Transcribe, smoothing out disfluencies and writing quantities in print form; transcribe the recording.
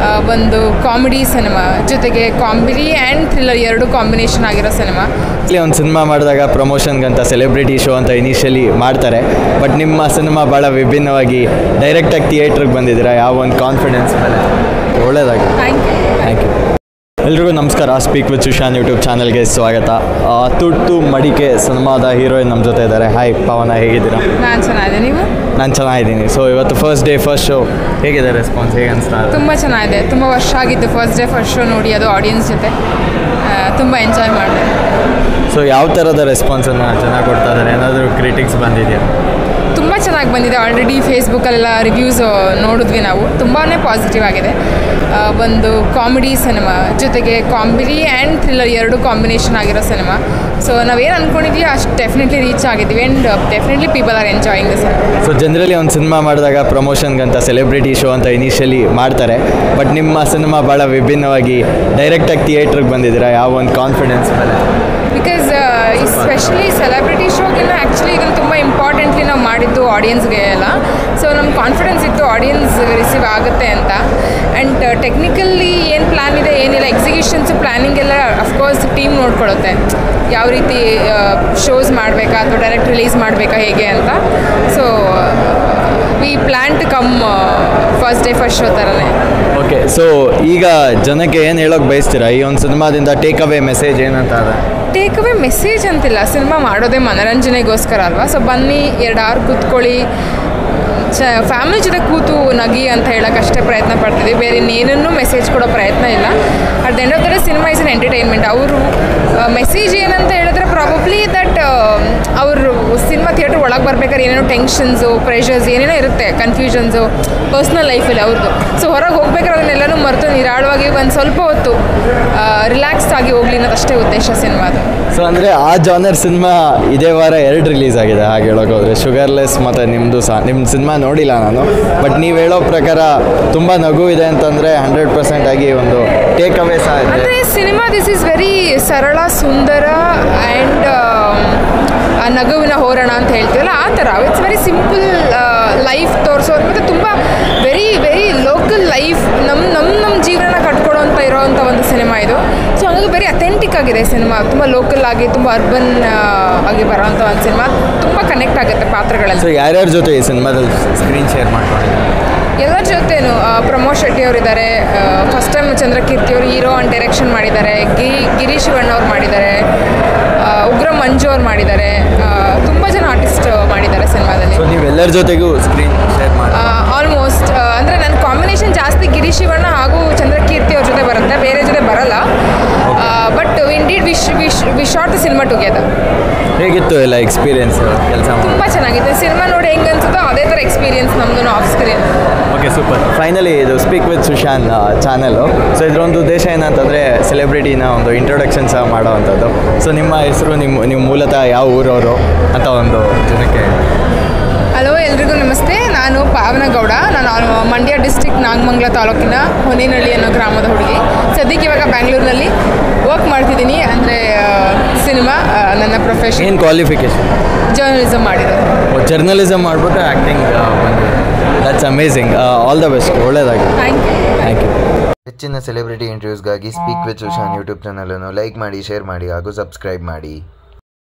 ಒಂದು comedy cinema, ಜೊತೆಗೆ comedy and thriller ಎರಡು ಕಾಂಬಿನೇಷನ್ ಆಗಿರೋ ಸಿನಿಮಾ. ಒಂದು ಸಿನಿಮಾ ಮಾಡಿದಾಗ ಪ್ರಮೋಷನ್ಗಂತ ಸೆಲೆಬ್ರಿಟಿ ಶೋ ಅಂತ ಇನಿಷಿಯಲಿ ಮಾಡ್ತಾರೆ, ಬಟ್ ನಿಮ್ಮ ಸಿನಿಮಾ ಭಾಳ ವಿಭಿನ್ನವಾಗಿ ಡೈರೆಕ್ಟಾಗಿ ಥಿಯೇಟ್ರಿಗೆ ಬಂದಿದ್ದೀರಾ. ಯಾವ ಒಂದು ಕಾನ್ಫಿಡೆನ್ಸ್ ಮೇಲೆ? ಒಳ್ಳೆಯದಾಗಿ. Thank you. ಎಲ್ರಿಗೂ ನಮಸ್ಕಾರ. ಸ್ಪೀಕ್ ವಿತ್ ಸುಶಾಂತ್ ಯೂಟ್ಯೂಬ್ ಚಾನಲ್ಗೆ ಸ್ವಾಗತ. ತುರ್ತು ಮಡಿಕೆ ಸಿನಿಮಾದ ಹೀರೋಯಿನ್ ನಮ್ಮ ಜೊತೆ ಇದ್ದಾರೆ. ಹಾಯ್ ಪವನ, ಹೇಗಿದ್ದೀರಾ? ನಾನು ಚೆನ್ನಾಗಿದೆ, ನೀವು? ನಾನು ಚೆನ್ನಾಗಿದ್ದೀನಿ. ಸೊ ಇವತ್ತು ಫಸ್ಟ್ ಡೇ ಫಸ್ಟ್ ಶೋ ಹೇಗಿದೆ ರೆಸ್ಪಾನ್ಸ್, ಹೇಗೆ ಅನಿಸ್ತಾ? ತುಂಬ ಚೆನ್ನಾಗಿದೆ. ತುಂಬ ವರ್ಷ ಆಗಿತ್ತು ಫಸ್ಟ್ ಡೇ ಫಸ್ಟ್ ಶೋ ನೋಡಿ, ಅದು ಆಡಿಯನ್ಸ್ ಜೊತೆ ತುಂಬ ಎಂಜಾಯ್ ಮಾಡಿದೆ. ಸೊ ಯಾವ ಥರದ ರೆಸ್ಪಾನ್ಸನ್ನು ಚೆನ್ನಾಗಿ ಕೊಡ್ತಾ ಇದ್ದಾರೆ? ಏನಾದರೂ ಕ್ರಿಟಿಕ್ಸ್ ಬಂದಿದೆಯಾ? ತುಂಬ ಚೆನ್ನಾಗಿ ಬಂದಿದೆ. ಆಲ್ರೆಡಿ ಫೇಸ್ಬುಕ್ಕಲ್ಲೆಲ್ಲ ರಿವ್ಯೂಸ್ ನೋಡಿದ್ವಿ ನಾವು, ತುಂಬಾ ಪಾಸಿಟಿವ್ ಆಗಿದೆ. ಒಂದು ಕಾಮಿಡಿ ಸಿನಿಮಾ, ಜೊತೆಗೆ ಕಾಮಿಡಿ ಆ್ಯಂಡ್ ಥ್ರಿಲ್ಲರ್ ಎರಡು ಕಾಂಬಿನೇಷನ್ ಆಗಿರೋ ಸಿನಿಮಾ. ಸೊ ನಾವೇನು ಅಂದ್ಕೊಂಡಿದ್ವಿ ಅಷ್ಟು ಡೆಫಿನೆಟ್ಲಿ ರೀಚ್ ಆಗಿದ್ದೀವಿ and definitely people are enjoying this. So generally ಒಂದು ಸಿನಿಮಾ ಮಾಡಿದಾಗ ಪ್ರಮೋಷನ್ಗಂತ ಸೆಲೆಬ್ರಿಟಿ ಶೋ ಅಂತ ಇನಿಷಿಯಲಿ ಮಾಡ್ತಾರೆ, ಬಟ್ ನಿಮ್ಮ ಸಿನಿಮಾ ಭಾಳ ವಿಭಿನ್ನವಾಗಿ ಡೈರೆಕ್ಟಾಗಿ ಥಿಯೇಟ್ರಿಗೆ ಬಂದಿದ್ದೀರಾ. ಯಾವ ಒಂದು ಕಾನ್ಫಿಡೆನ್ಸ್ ಮೇಲೆ? ಬಿಕಾಸ್ ಎಸ್ಪೆಷಲಿ ಸೆಲೆಬ್ರಿಟಿ ಶೋಗಿನ್ನ ಆ್ಯಕ್ಚುಲಿ ಇದನ್ನು ತುಂಬ ಇಂಪಾರ್ಟೆಂಟ್ಲಿ ನಾವು ಮಾಡಿದ್ದು ಆಡಿಯನ್ಸ್ಗೆ ಎಲ್ಲ. ಸೊ ನಮ್ಮ ಕಾನ್ಫಿಡೆನ್ಸ್ ಇತ್ತು ಆಡಿಯನ್ಸ್ ರಿಸೀವ್ ಆಗುತ್ತೆ ಅಂತ. ಆ್ಯಂಡ್ ಟೆಕ್ನಿಕಲ್ಲಿ ಏನು ಪ್ಲ್ಯಾನ್ ಇದೆ ಏನಿಲ್ಲ, ಎಕ್ಸಿಕ್ಯೂಷನ್ಸು ಪ್ಲ್ಯಾನಿಂಗ್ ಎಲ್ಲ ಅಫ್ಕೋರ್ಸ್ ಟೀಮ್ ನೋಡ್ಕೊಳ್ಳುತ್ತೆ, ಯಾವ ರೀತಿ ಶೋಸ್ ಮಾಡಬೇಕಾ ಅಥವಾ ಡೈರೆಕ್ಟ್ ರಿಲೀಸ್ ಮಾಡಬೇಕಾ ಹೇಗೆ ಅಂತ. So we plan to come first day first show ಥರನೇ. ಓಕೆ, ಸೊ ಈಗ ಜನಕ್ಕೆ ಏನು ಹೇಳೋಕ್ಕೆ ಬಯಸ್ತೀರಾ ಈ ಒಂದು ಸಿನಿಮಾದಿಂದ? ಟೇಕ್ ಅವೇ ಮೆಸೇಜ್ ಏನಂತ ಅದ? ಟೇಕ್ ಅವೇ ಮೆಸೇಜ್ ಅಂತಿಲ್ಲ, ಸಿನಿಮಾ ಮಾಡೋದೇ ಮನೋರಂಜನೆಗೋಸ್ಕರ ಅಲ್ವಾ. ಸೊ ಬನ್ನಿ, 2 ಅವರ್ ಕೂತ್ಕೊಳ್ಳಿ, ಫ್ಯಾಮಿಲಿ ಜೊತೆ ಕೂತು ನಗಿ ಅಂತ ಹೇಳೋಕ್ಕಷ್ಟೇ ಪ್ರಯತ್ನ ಪಡ್ತಿದ್ವಿ. ಬೇರೆ ಇನ್ನೇನನ್ನೂ ಮೆಸೇಜ್ ಕೊಡೋ ಪ್ರಯತ್ನ ಇಲ್ಲ. At the end of the day cinema is an entertainment. ಅವರು ಮೆಸೇಜ್ ಏನಂತ ಹೇಳಿದ್ರೆ ಪ್ರಾಬಬ್ಲಿ ದಟ್ ಅವರು ಸಿನಿಮಾ ಥಿಯೇಟ್ರ್ ಒಳಗೆ ಬರ್ಬೇಕಾದ್ರೆ ಏನೇನೋ ಟೆನ್ಷನ್ಸು, ಪ್ರೆಷರ್ಸ್ ಏನೇನೋ ಇರುತ್ತೆ, ಕನ್ಫ್ಯೂಷನ್ಸು ಪರ್ಸ್ನಲ್ ಲೈಫಲ್ಲಿ ಅವ್ರದ್ದು. ಸೊ ಹೊರಗೆ ಹೋಗ್ಬೇಕಾದ್ರೆ ಅದನ್ನೆಲ್ಲನೂ ಮರೆತು ನಿರಾಳವಾಗಿ ಒಂದು ಸ್ವಲ್ಪ ಹೊತ್ತು ರಿಲ್ಯಾಕ್ಸ್ ಆಗಿ ಹೋಗ್ಲಿ ಅನ್ನೋದಷ್ಟೇ ಉದ್ದೇಶ ಸಿನಿಮಾದು. ಸೊ ಅಂದರೆ ಆ ಜಾನರ್ ಸಿನಿಮಾ ಇದೇ ವಾರ 2 ರಿಲೀಸ್ ಆಗಿದೆ ಹಾಗೆ ಹೇಳೋಕೋದ್ರೆ, ಶುಗರ್ಲೆಸ್ ಮತ್ತು ನಿಮ್ಮದು ಸಹ. ನಿಮ್ಮ ಸಿನಿಮಾ ನೋಡಿಲ್ಲ ನಾನು, ಬಟ್ ನೀವು ಹೇಳೋ ಪ್ರಕಾರ ತುಂಬ ನಗು ಇದೆ ಅಂತಂದರೆ 100% ಆಗಿ ಒಂದು ಟೇಕ್ ಅವೇ ಸಹ ಇದೆ. ಅಂದರೆ ಸಿನಿಮಾ ದಿಸ್ ಈಸ್ ವೆರಿ ಸರಳ, ಸುಂದರ ಆ್ಯಂಡ್ ನಗುವಿನ ಹೋರಾಟ ಅಂತ ಹೇಳ್ತೀವಲ್ಲ ಆ ಥರ. ಇಟ್ಸ್ ವೆರಿ ಸಿಂಪಲ್ ಲೈಫ್ ತೋರಿಸೋದು, ಮತ್ತು ತುಂಬ ವೆರಿ ವೆರಿ ಲೋಕಲ್ ಲೈಫ್, ನಮ್ಮ ಜೀವನ ಕಟ್ಕೊಡೋಂಥ ಇರೋವಂಥ ಒಂದು ಸಿನಿಮಾ ಇದು. ಸೊ ಹಂಗಾಗಿ ವೆರಿ ಅಥೆಂಟಿಕ್ ಆಗಿದೆ ಸಿನಿಮಾ, ತುಂಬ ಲೋಕಲ್ ಆಗಿ, ತುಂಬ ಅರ್ಬನ್ ಆಗಿ ಬರೋವಂಥ ಒಂದು ಸಿನಿಮಾ. ತುಂಬ ಕನೆಕ್ಟ್ ಆಗುತ್ತೆ ಪಾತ್ರಗಳಲ್ಲಿ. ಸೊ ಯಾರ್ಯಾರ ಜೊತೆ ಈ ಸಿನಿಮಾದಲ್ಲಿ ಸ್ಕ್ರೀನ್ ಶೇರ್ ಮಾಡ್ಕೊಂಡಿದ್ದಾರೆ? ಎಲ್ಲರ ಜೊತೆನೂ ಪ್ರಮೋದ್ ಶೆಟ್ಟಿ ಅವರಿದ್ದಾರೆ, ಫಸ್ಟ್ ಟೈಮ್ ಚಂದ್ರಕೀರ್ತಿ ಅವರು ಹೀರೋ ಆ್ಯಂಡ್ ಡೈರೆಕ್ಷನ್ ಮಾಡಿದ್ದಾರೆ, ಗಿರೀಶ್ ಶಿವಣ್ಣ ಅವ್ರು ಮಾಡಿದ್ದಾರೆ, ಉಗ್ರ ಮಂಜು ಅವ್ರು ಮಾಡಿದ್ದಾರೆ, ತುಂಬ ಜನ ಆರ್ಟಿಸ್ಟ್ ಮಾಡಿದ್ದಾರೆ ಸಿನಿಮಾದಲ್ಲಿ. ಸೊ ನೀವು ಎಲ್ಲರ ಜೊತೆಗೂ ಸ್ಕ್ರೀನ್ ಶೇರ್ ಮಾಡಿ? ಆಲ್ಮೋಸ್ಟ್ ಅಂದರೆ ನನ್ನ ಕಾಂಬಿನೇಷನ್ ಜಾಸ್ತಿ ಗಿರೀಶ್ ಶಿವಣ್ಣ ಹಾಗೂ ಚಂದ್ರಕೀರ್ತಿ ಅವ್ರ ಜೊತೆ ಬರುತ್ತೆ, ಬೇರೆ ಜೊತೆ ಬರಲ್ಲ. But indeed we shot the cinema together. ಹೇಗಿತ್ತು ಎಲ್ಲ ಎಕ್ಸ್ಪೀರಿಯನ್ಸ್ ಕೆಲಸ? ತುಂಬ ಚೆನ್ನಾಗಿತ್ತು. ಸಿನಿಮಾ ನೋಡಿ ಹೆಂಗೆ ಅನ್ಸುತ್ತೋ ಅದೇ ಥರ ಎಕ್ಸ್ಪೀರಿಯನ್ಸ್ ನಮ್ಮದು off screen. Okay, super. Finally ಇದು speak with Sushant channel. So ಇದರೊಂದು ಉದ್ದೇಶ ಏನಂತಂದರೆ ಸೆಲೆಬ್ರಿಟಿನ ಒಂದು ಇಂಟ್ರೊಡಕ್ಷನ್ ಸಹ ಮಾಡೋವಂಥದ್ದು. ಸೊ ನಿಮ್ಮ ಹೆಸರು, ನೀವು ಮೂಲತಃ ಯಾವ ಊರವರು ಅಂತ ಒಂದು ಜನಕ್ಕೆ? ಹಲೋ, ಎಲ್ರಿಗೂ ನಮಸ್ತೆ. ನಾನು ಪಾವನ ಗೌಡ. ನಾನು ಮಂಡ್ಯ ಡಿಸ್ಟ್ರಿಕ್ಟ್ ನಾಗಮಂಗಲ ತಾಲೂಕಿನ ಹೊನೇನಹಳ್ಳಿ ಅನ್ನೋ ಗ್ರಾಮದ ಹುಡುಗಿ. ಸದ್ಯಕ್ಕೆ ಇವಾಗ ಬ್ಯಾಂಗ್ಳೂರಿನಲ್ಲಿ ವರ್ಕ್ ಮಾಡ್ತಿದ್ದೀನಿ. ಅಂದರೆ ಸಿನಿಮಾ ನನ್ನ ಪ್ರೊಫೆಷನ್. ಏನು ಕ್ವಾಲಿಫಿಕೇಷನ್? ಜರ್ನಲಿಸಮ್ ಮಾಡಿರೋದು. ಜರ್ನಲಿಸಮ್ ಮಾಡಿಬಿಟ್ಟು ಆ್ಯಕ್ಟಿಂಗ್ ಬಂದಿದೆ. That's amazing. All the best. ಒಳ್ಳೆಯದಾಗಿ. Thank you. ಹೆಚ್ಚಿನ ಸೆಲೆಬ್ರಿಟಿ ಇಂಟರ್ವ್ಯೂಸ್ಗಾಗಿ ಸ್ಪೀಕ್ ವಿತ್ ಸುಶಾಂತ್ ಯೂಟ್ಯೂಬ್ ಚಾನಲನ್ನು ಲೈಕ್ ಮಾಡಿ, ಶೇರ್ ಮಾಡಿ ಹಾಗೂ ಸಬ್ಸ್ಕ್ರೈಬ್ ಮಾಡಿ.